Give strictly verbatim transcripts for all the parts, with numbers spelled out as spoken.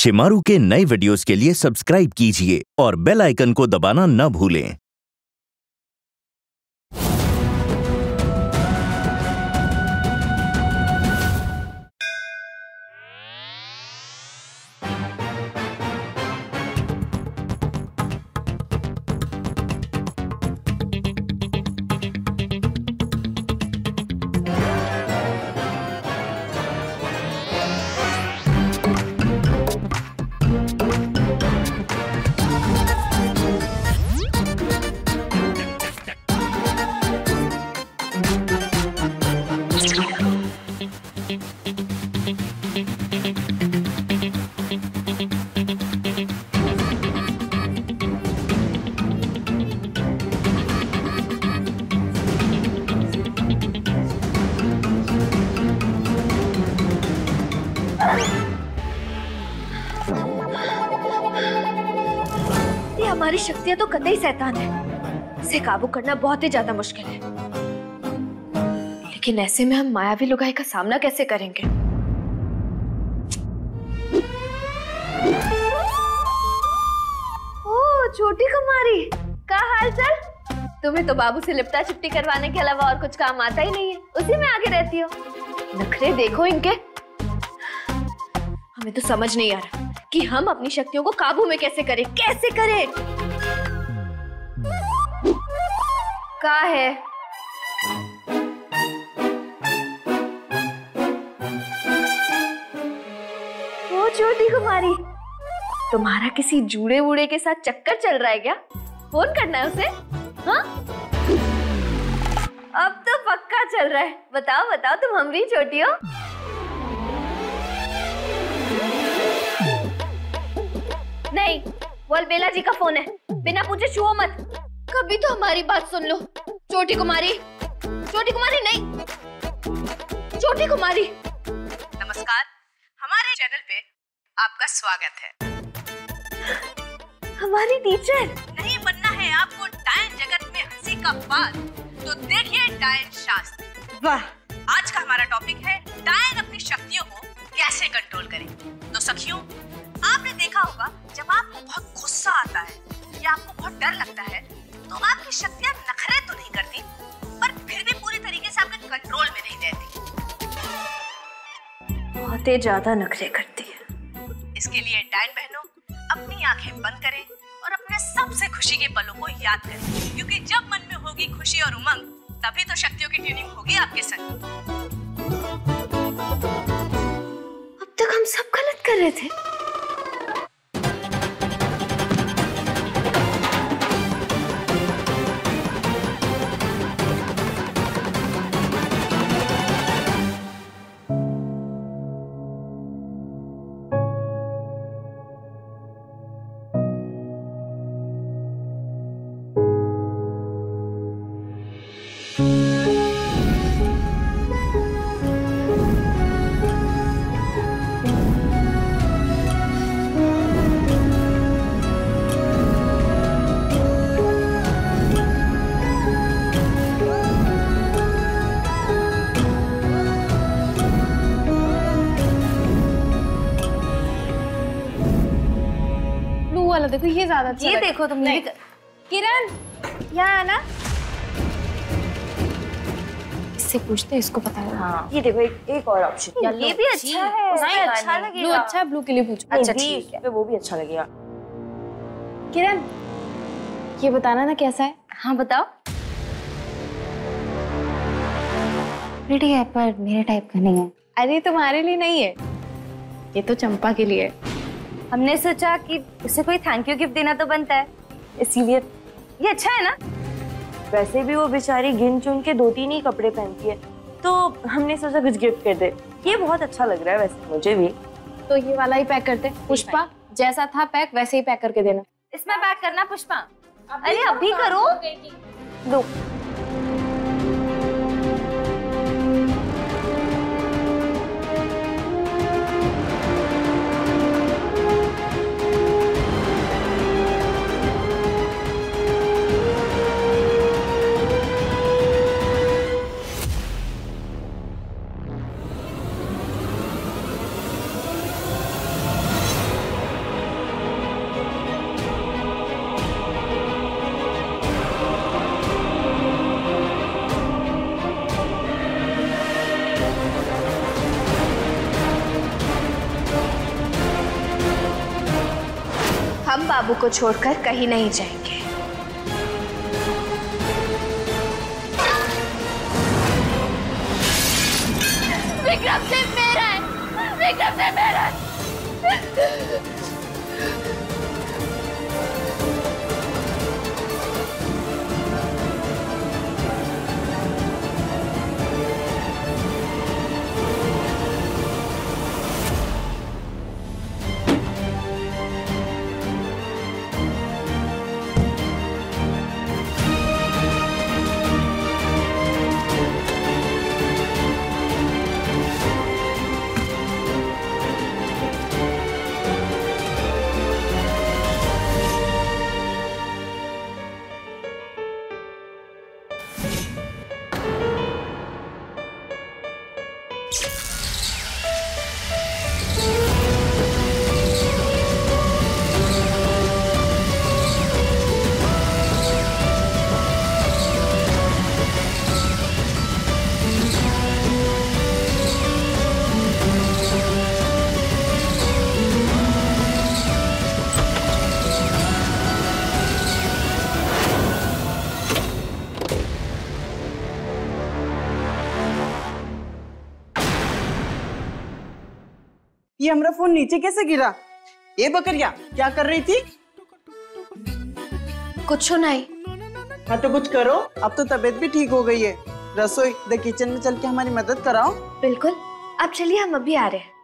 शिमारू के नए वीडियोस के लिए सब्सक्राइब कीजिए और बेल आइकन को दबाना न भूलें। हमारी शक्तियां तो कतई शैतान है, इसे काबू करना बहुत ही ज्यादा मुश्किल है। लेकिन ऐसे में हम मायावी लुगाई का सामना कैसे करेंगे? ओ छोटी कुमारी, क्या हाल चाल? तुम्हें तो बाबू से लिपटा चिपटी करवाने के अलावा और कुछ काम आता ही नहीं है, उसी में आगे रहती हो। नखरे देखो इनके। हमें तो समझ नहीं आ रहा कि हम अपनी शक्तियों को काबू में कैसे करें, कैसे करें? क्या है? वो छोटी कुमारी, तुम्हारा किसी जूड़े वूड़े के साथ चक्कर चल रहा है क्या? फोन करना है उसे? हाँ? अब तो पक्का चल रहा है। बताओ बताओ, तुम हमारी छोटी हो? नहीं, वो बेला जी का फोन है, बिना पूछे छुओ मत। कभी तो हमारी बात सुन लो। छोटी कुमारी, छोटी कुमारी नहीं, छोटी कुमारी। नमस्कार, हमारे चैनल पे आपका स्वागत है। हमारी टीचर। नहीं बनना है आपको डायन जगत में हंसी का पार, तो देखिए डायन शास्त्र। वाह, आज का हमारा टॉपिक है डायन अपनी शक्तियों को कैसे कंट्रोल करें। तो सखियों, आपने देखा होगा जब आपको बहुत गुस्सा आता है या आपको बहुत डर लगता है तो आपकी शक्तियां नखरे तो नहीं करती, पर फिर भी पूरी तरीके से आपके कंट्रोल में नहीं रहती। बहुत ही ज्यादा नखरे करती है। इसके लिए डायन बहनों अपनी आंखें बंद करें और अपने सबसे खुशी के पलों को याद करें, क्योंकि जब मन में होगी खुशी और उमंग, तभी तो शक्तियों की ट्यूनिंग होगी आपके संग। अब तक हम सब गलत कर रहे थे। देखो ये ज्यादा अच्छा ये देखो तुम। ये किरण, यहाँ आना। इससे पूछते, इसको पता है। हाँ। ये देखो एक एक और ऑप्शन। ये भी अच्छा है, नहीं, अच्छा लगेगा। ब्लू अच्छा है, ब्लू के लिए पूछो। अच्छा ठीक है, वो भी अच्छा लगेगा। किरण, ये बताना ना कैसा है। हाँ बताओ। रेडी है पर मेरे टाइप का नहीं है। अरे तुम्हारे लिए नहीं है, ये तो चंपा के लिए है। हमने सोचा कि उसे कोई थैंक यू गिफ्ट देना तो बनता है, इसीलिए ये अच्छा है ना। वैसे भी वो बेचारी गिन चुन के दो तीन ही कपड़े पहनती है, तो हमने सोचा कुछ गिफ्ट कर दे। ये बहुत अच्छा लग रहा है वैसे मुझे भी। तो ये वाला ही पैक करते। पुष्पा, जैसा था पैक वैसे ही पैक करके देना। इसमें पैक करना पुष्पा। अरे अभी करो। दो। हम बाबू को छोड़कर कहीं नहीं जाएंगे। विक्रम सिर्फ मेरा है, विक्रम सिर्फ मेरा है। ये हमारा फोन नीचे कैसे गिरा? ये बकरिया क्या कर रही थी? कुछ नहीं। हाँ तो कुछ करो, अब तो तबीयत भी ठीक हो गई है। रसोई द किचन में चल के हमारी मदद कराओ। बिल्कुल, अब चलिए, हम अभी आ रहे हैं।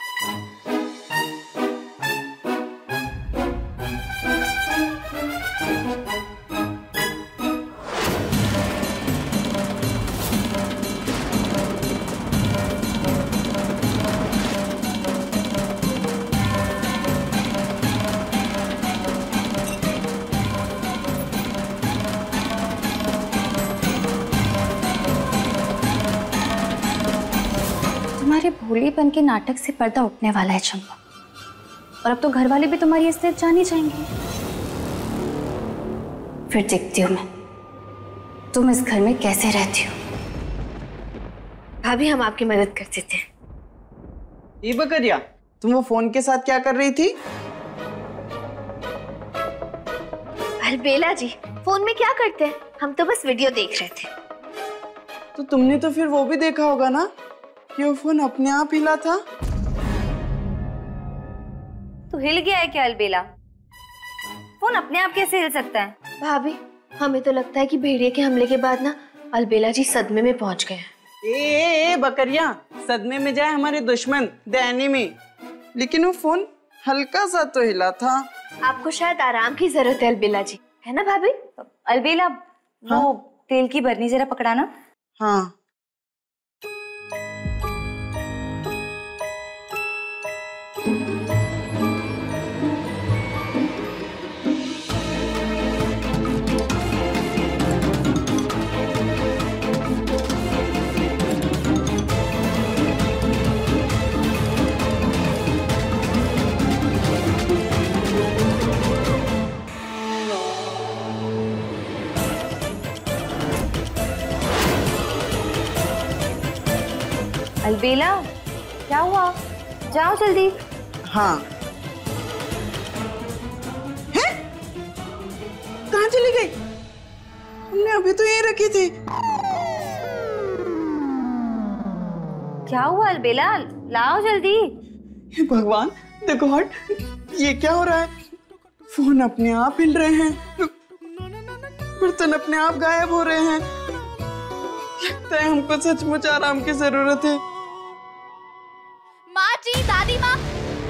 तुम्हारे भोलेपन के नाटक से पर्दा उठने वाला है चंपा, और अब तो घर वाले भी तुम्हारी असलियत जान ही जाएंगे। फिर देखती हूँ मैं तुम इस घर में कैसे रहती हो। भाभी, हम आपकी मदद करते थे। ये बकरिया, तुम वो फोन के साथ क्या कर रही थी? अलबेला जी, फोन में क्या करते हैं? हम तो बस वीडियो देख रहे थे। तो तुमने तो फिर वो भी देखा होगा ना कि वो फोन अपने आप हिला था। तो हिल गया है क्या अलबेला? फोन अपने आप कैसे हिल सकता है? भाभी, हमें तो लगता है कि भेड़िए के हमले के बाद ना अलबेला जी सदमे में पहुंच गए हैं। ए, ए, ए बकरिया, सदमे में जाए हमारे दुश्मन, द एनिमी। लेकिन वो फोन हल्का सा तो हिला था। आपको शायद आराम की जरूरत है अलबेला जी, है ना भाभी? अलबेला, हाँ? वो तेल की बरनी जरा पकड़ाना। हाँ। अलबेला, क्या हुआ? जाओ जल्दी। हाँ। हैं? कहाँ चली गई? हमने अभी तो ये रखी थी। क्या हुआ अलबेला? लाओ जल्दी। हे भगवान, द गॉड, ये क्या हो रहा है? फोन अपने आप हिल रहे हैं, बर्तन अपने आप गायब हो रहे हैं। लगता है हमको सचमुच आराम की जरूरत है। माँ जी, दादी माँ।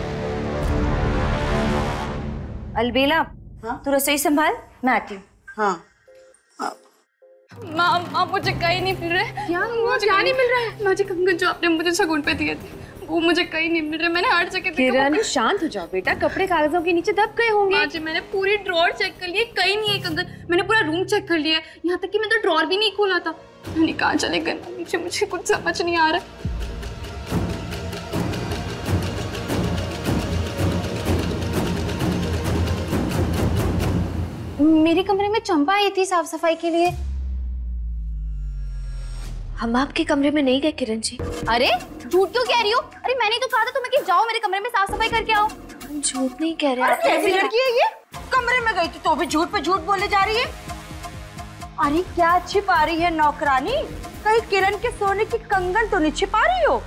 अलबेला, हाँ? तू रसोई संभाल, मैं आती हूँ। हाँ। माँ माँ मुझे कहीं नहीं मिल रहा है। क्या मुझे क्या नहीं मिल रहा है? माँ जी, कंगन जो आपने मुझे शगुन पे दिए थे वो मुझे कहीं नहीं मिल रहा। मैंने हर जगह किरण, शांत हो जाओ बेटा, कपड़े कागजों के नीचे दब गए होंगे। माँ जी, मैंने पूरी ड्रॉर चेक कर ली, कहीं नहीं है कंगन। मैंने पूरा रूम चेक कर लिया, यहाँ तक कि मैं तो ड्रॉर भी नहीं खोला था। मैंने कहाँ चले गए? मुझे मुझे कुछ समझ नहीं आ रहा। मेरे कमरे में चंपा आई थी साफ सफाई के लिए। हम आपके कमरे में नहीं गए किरण जी। अरे झूठ क्यों कह रही हो? अरे मैंने तो कहा था तुम्हें कि जाओ मेरे कमरे में साफ सफाई करके आओ। हम झूठ नहीं कह रहे। कैसी लड़की है ये? कमरे में गई थी तो भी झूठ पे झूठ बोले जा रही है। अरे क्या छिपा रही है नौकरानी? कहीं किरण के सोने की कंगन तो नहीं छिपा रही हो?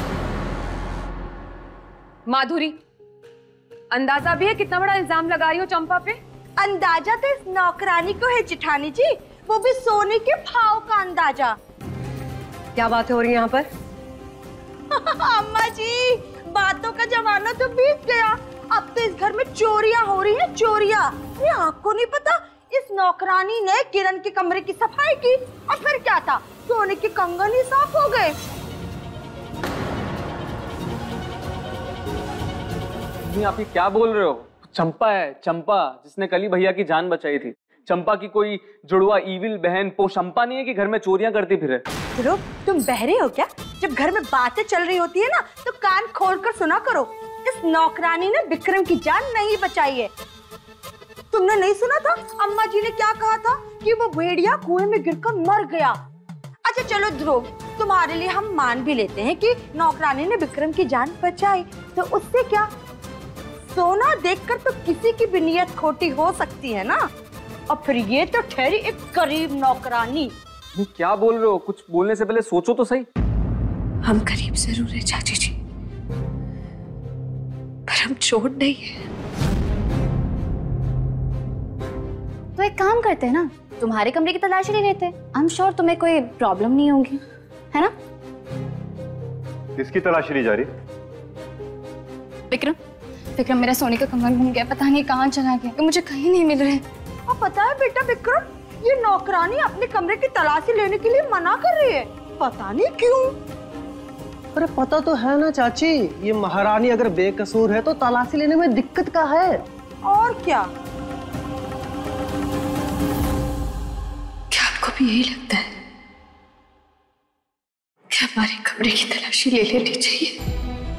माधुरी, अंदाजा भी है कितना बड़ा इल्जाम लगा रही हो चंपा पे? अंदाजा तो इस नौकरानी को है जिठानी जी, वो भी सोने के भाव का अंदाजा। क्या बातें हो रही है यहाँ पर? अम्मा जी, बातों का जमाना तो बीत गया, अब तो इस घर में चोरियां हो रही हैं, चोरियां। ये आपको नहीं पता, इस नौकरानी ने किरण के कमरे की सफाई की और फिर क्या था, सोने के कंगन ही साफ हो गए। आप ये क्या बोल रहे हो? चंपा है, चंपा जिसने कल ही भैया की जान बचाई थी। चंपा की कोई जुड़वा ईविल बहन पोशंपा नहीं है कि घर में चोरियां करती फिरे। ध्रुव, तुम बहरे हो क्या? जब घर में बातें चल रही होती है ना तो कान खोलकर सुना करो। इस नौकरानी ने विक्रम की जान नहीं बचाई है। तुमने नहीं सुना था अम्मा जी ने क्या कहा था कि वो भेड़िया कुएं में गिरकर मर गया। अच्छा चलो ध्रुव, तुम्हारे लिए हम मान भी लेते हैं कि नौकरानी ने विक्रम की जान बचाई, तो उससे क्या, सोना देखकर तो किसी की भी नीयत खोटी हो सकती है ना। और फिर ये तो ठहरी एक गरीब नौकरानी। क्या बोल रहे हो? कुछ बोलने से पहले सोचो तो सही। हम गरीब जरूर है चाची जी, पर हम चोर नहीं है। तो एक काम करते हैं ना, तुम्हारे कमरे की तलाशी ले लेते हैं। आई एम श्योर तुम्हें कोई प्रॉब्लम नहीं होगी, है ना? किसकी तलाशी ली जा रही? विक्रम, विक्रम मेरा सोने का कंगन घूम गया, पता नहीं कहाँ चला गया, मुझे कहीं नहीं मिल रहे। और पता है बेटा विक्रम, ये नौकरानी अपने कमरे की तलाशी लेने के लिए मना कर रही है, पता नहीं क्यों। अरे पता तो है ना चाची, ये महारानी अगर बेकसूर है तो तलाशी लेने में दिक्कत क्या है? और क्या? क्या आपको भी यही लगता है कि हमारे कमरे की तलाशी ले लेनी चाहिए?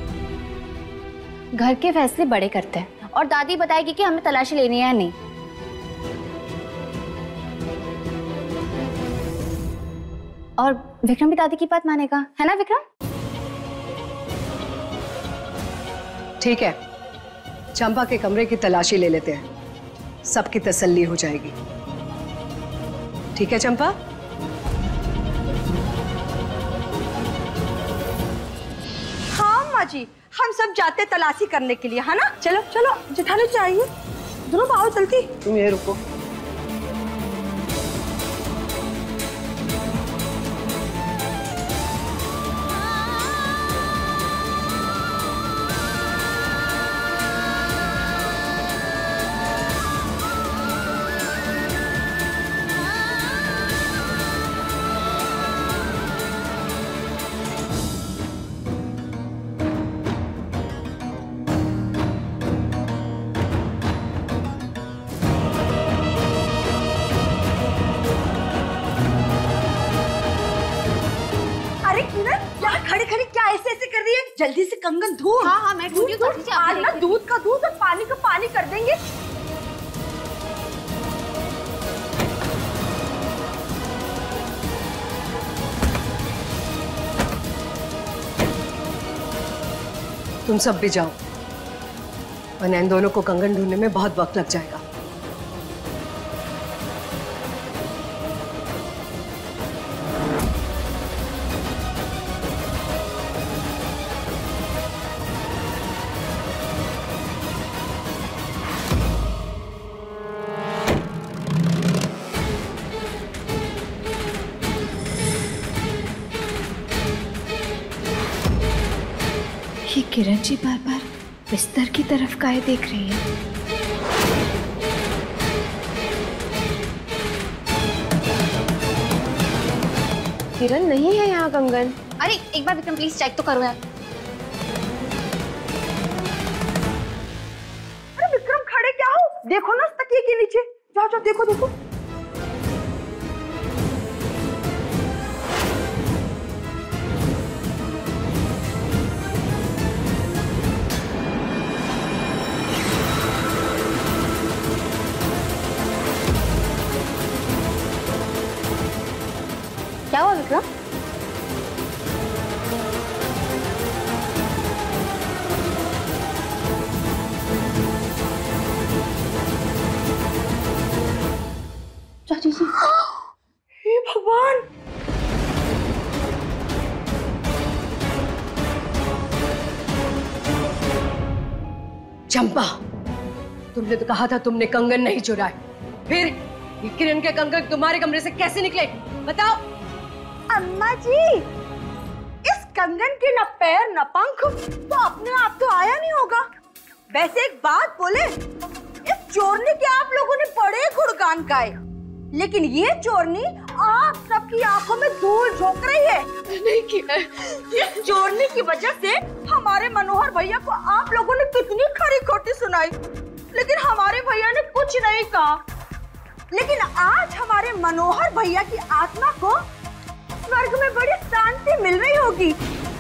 घर के फैसले बड़े करते हैं और दादी बताएगी कि हमें तलाशी लेनी है या नहीं। और विक्रम भी दादी की बात मानेगा, है ना विक्रम? ठीक है, चंपा के कमरे की तलाशी ले लेते हैं, सबकी तसल्ली हो जाएगी। ठीक है चंपा? हाँ माँ जी, हम सब जाते तलाशी करने के लिए, है ना? चलो चलो जेठानी चाहिए, ध्रुव आओ चलती। तुम ये रुको। जल्दी से कंगन धो। हाँ हाँ मैं ढूंढी हूँ। आज ना दूध का दूध और पानी का पानी कर देंगे। तुम सब भी जाओ, वरना इन दोनों को कंगन ढूंढने में बहुत वक्त लग जाएगा। ये किरण जी बार बार बिस्तर की तरफ काहे देख रही है? किरण नहीं है यहाँ कंगन। अरे एक बार विक्रम प्लीज चेक तो करो यार। अरे विक्रम खड़े क्या हो? देखो ना तकिए के नीचे, जाओ जाओ देखो देखो। क्या हुआ विक्रम? चंपा, तुमने तो कहा था तुमने कंगन नहीं चुराए, फिर ये किरण के कंगन तुम्हारे कमरे से कैसे निकले? बताओ। अम्मा जी, इस कंगन के न पैर न पंख, तो अपने आप तो आया नहीं होगा। वैसे एक बात बोले, इस चोरनी के आप लोगों ने बड़े गुणगान गाए, लेकिन ये चोरनी आप सबकी आंखों में धूल झोंक रही है। नहीं किया है। इस चोरनी की वजह से हमारे मनोहर भैया को आप लोगों ने कितनी खरी खोटी सुनाई, लेकिन हमारे भैया ने कुछ नहीं कहा। लेकिन आज हमारे मनोहर भैया की आत्मा को स्वर्ग में बड़ी शांति मिल रही होगी।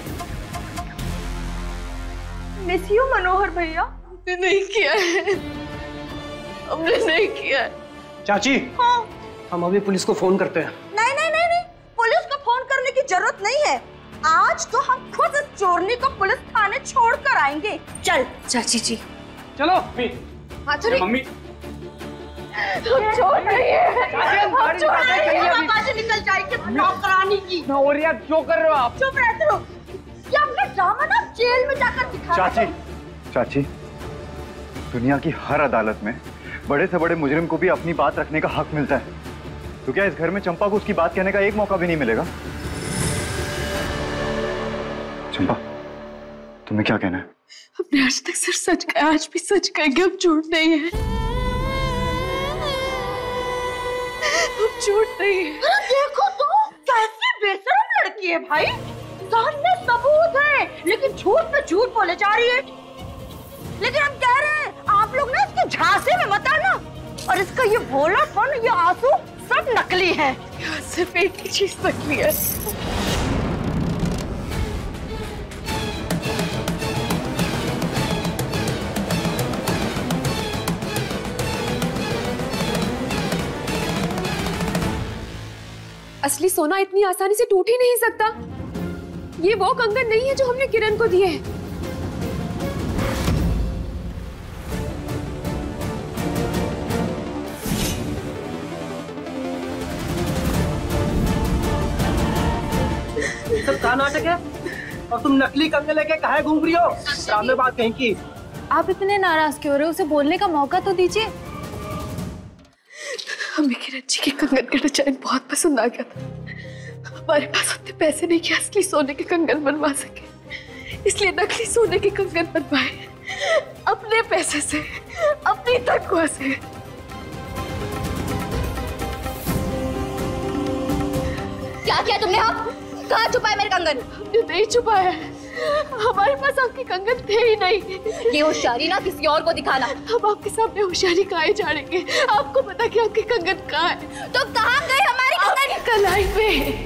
मिस यू मनोहर भैया। हमने नहीं किया है, हमने नहीं किया है। चाची, हाँ? हम अभी पुलिस को फोन करते हैं। नहीं नहीं नहीं नहीं, पुलिस को फोन करने की जरूरत नहीं है। आज तो हम खुद इस चोरनी को पुलिस थाने छोड़ कर आएंगे। चल चाची जी। चलो। हाँ चलो। मम्मी हम छोड़ रही है, हम छोड़ रही है, हम आज निकल जाएंगे नौकरानी की। और यार क्यों कर रहे हो आप? चुप रहते हो। ये अपना ड्रामा ना जेल में जाकर दिखा। चाची, चाची, दुनिया की हर अदालत में बड़े से बड़े मुजरिम को भी अपनी बात रखने का हक मिलता है, तो क्या इस घर में चंपा को उसकी बात कहने का एक मौका भी नहीं मिलेगा? चंपा, तुम्हें क्या कहना है? हमने आज तक सिर्फ सच कहा, आज भी सच कहेंगे, हम झूठ नहीं है, हम झूठ नहीं है। देखो तो कैसी बेशरम लड़की है भाई, सामने सबूत है लेकिन झूठ पे झूठ बोले जा रही है। लेकिन हम कह रहे हैं आप लोग ना इसके झांसे में मत आना, और इसका ये भोलापन, ये आंसू सब नकली है। सिर्फ एक ही चीज नकली है। असली सोना इतनी आसानी से टूट ही नहीं सकता। ये वो कंगन नहीं है जो हमने किरण को दिए हैं। सब क्या नाटक है? और तुम नकली कंगन लेके काहे घूम रही हो? ड्रामे बात कहीं की। आप इतने नाराज क्यों हो रहे हो? उसे बोलने का मौका तो दीजिए। हमें किरण जी के कंगन का डिजाइन बहुत पसंद आ गया था। हमारे पास उतने पैसे नहीं कि असली सोने के कंगन बनवा सके, इसलिए नकली सोने के कंगन बनवाए अपने पैसे से, अपनी तनख्वाह से। क्या किया तुमने? आप कहाँ छुपाए मेरे कंगन? हमने नहीं छुपाया, हमारे पास आपके कंगन थे ही नहीं। ये होशियारी ना किसी और को दिखाना। हम आपके सामने होशियारी काहे झाड़ेंगे? आपको पता कि आपके कंगन कहाँ है? तो कहाँ गए हमारे कंगन? कलाई में।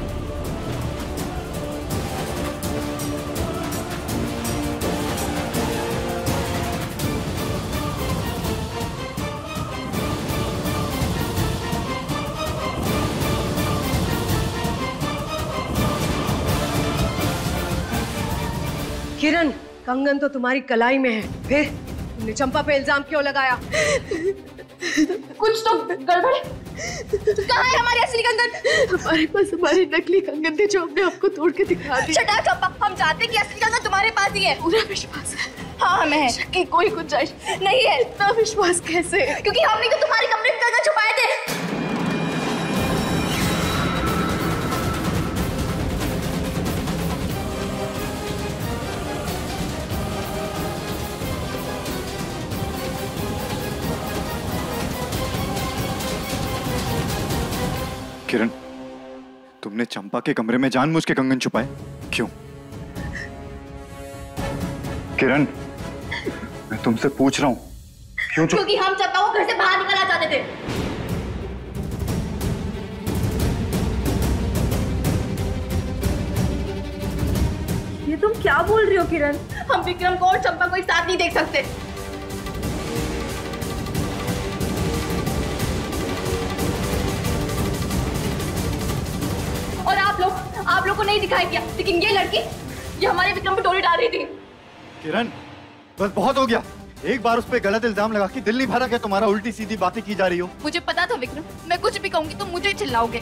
किरण, कंगन तो तुम्हारी कलाई में है, फिर तुमने चंपा पे इल्जाम क्यों लगाया? कुछ तो गड़बड़ है। कहाँ है हमारे असली कंगन? हमारे पास हमारे नकली कंगन थे जो हमने आपको तोड़ के दिखा दिए। शट अप चंपा, हम जानते हैं कि असली कंगन तुम्हारे पास ही है। पूरा विश्वास है। हाँ हमें है। शक की कोई गुंजाइश नहीं है। इतना विश्वास कैसे? क्योंकि हमने तो तुम्हारे कमरे में कंगन छुपाए थे। किरण, तुमने चंपा के कमरे में जानबूझ के कंगन छुपाए क्यों? किरण, मैं तुमसे पूछ रहा हूँ क्यों? क्योंकि हम चंपा को घर से बाहर निकालना चाहते थे। ये तुम क्या बोल रही हो किरण? हम विक्रम को और चंपा को एक साथ नहीं देख सकते। और आप लोग आप लोग को नहीं दिखाई दिया, लेकिन ये लड़की ये हमारे विक्रम पे टोली डाल रही थी। किरण, बस बहुत हो गया। एक बार उस पे गलत इल्जाम लगा के दिल नहीं भरा क्या तुम्हारा? उल्टी सीधी बातें की जा रही हो। मुझे पता था विक्रम, मैं कुछ भी कहूंगी तो मुझे चिल्लाओगे,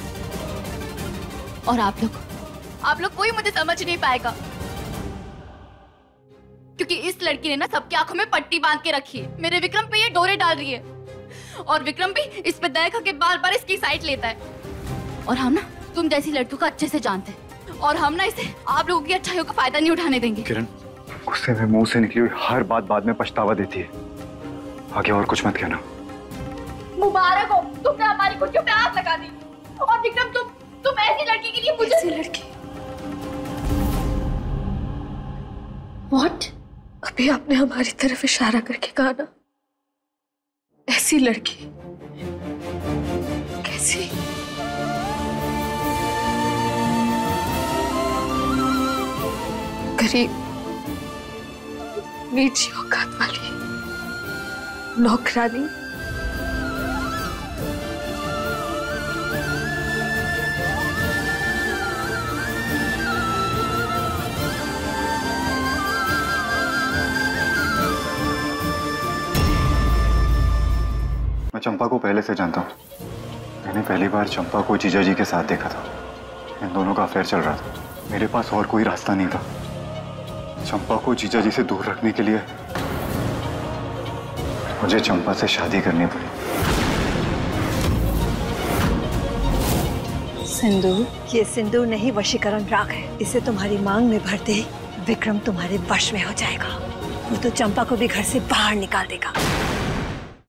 और आप लोग आप लोग कोई मुझे समझ नहीं पाएगा, क्योंकि इस लड़की ने ना सबकी आंखों में पट्टी बांध के रखी है। मेरे विक्रम पे ये डोरे डाल रही है और विक्रम भी इस पे दया के बार बार इसकी साइड लेता है। और हम ना तुम जैसी लड़कियों को अच्छे से जानते हैं और हम ना इसे आप लोगों की अच्छाइयों का फायदा नहीं उठाने देंगे। किरण, गुस्से में मुंह से निकली हुई हर बात बाद में पछतावा देती है। आगे और कुछ मत कहना। मुबारक हो, तुमने हमारी खुशियों पे आग लगा दी। और विक्रम तुम तुम ऐसी लड़की के लिए मुझे ऐसी लड़की व्हाट? अभी आपने हमारी तरफ इशारा करके कहा ना, ऐसी लड़की कैसी? गरीब नीची औकात वाली नौकरानी, मैं चंपा को पहले से जानता हूँ। मैंने पहली बार चंपा को जीजा जी के साथ देखा था। इन दोनों का अफेयर चल रहा था। मेरे पास और कोई रास्ता नहीं था। चंपा को जीजा जी से दूर रखने के लिए मुझे चंपा से शादी करनी पड़ी। सिंदूर, ये सिंदूर नहीं वशीकरण राग है। इसे तुम्हारी मांग में भरते ही विक्रम तुम्हारे वश में हो जाएगा। वो तो चंपा को भी घर से बाहर निकाल देगा।